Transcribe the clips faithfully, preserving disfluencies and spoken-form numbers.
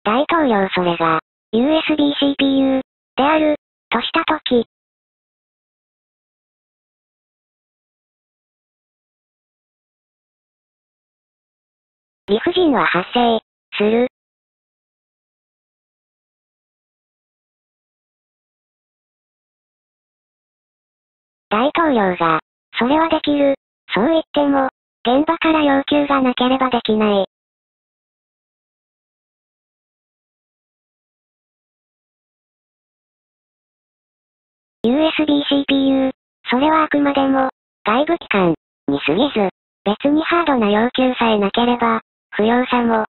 大統領それが、ユーエスビー シーピーユー、である、としたとき。理不尽は発生、する。大統領が、それはできる、そう言っても、現場から要求がなければできない。ユーエスビー シーピーユー、それはあくまでも、外部機関、に過ぎず、別にハードな要求さえなければ、不要さも。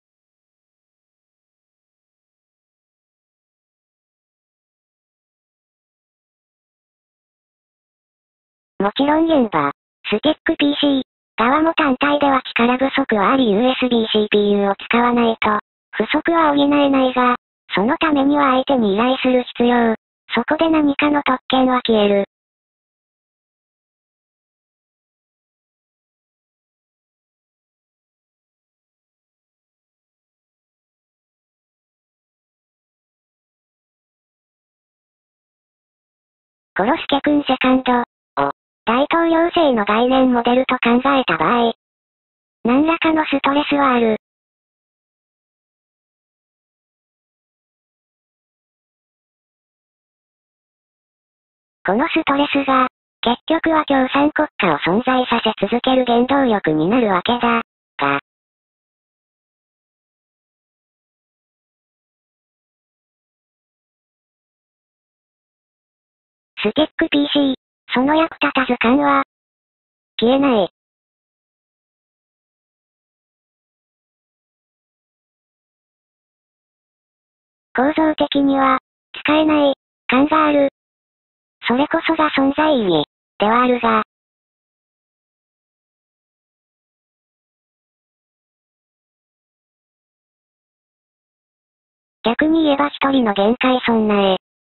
もちろん現場、スティック ピーシー、側も単体では力不足はあり ユーエスビー シーピーユー を使わないと、不足は補えないが、そのためには相手に依頼する必要。そこで何かの特権は消える。コロスケ君セカンド、を、大統領制の概念モデルと考えた場合、何らかのストレスはある。このストレスが、結局は共産国家を存在させ続ける原動力になるわけだ、が。スティック ピーシー、その役立たず感は、消えない。構造的には、使えない、感がある。それこそが存在意義、ではあるが。逆に言えば一人の限界損なえ。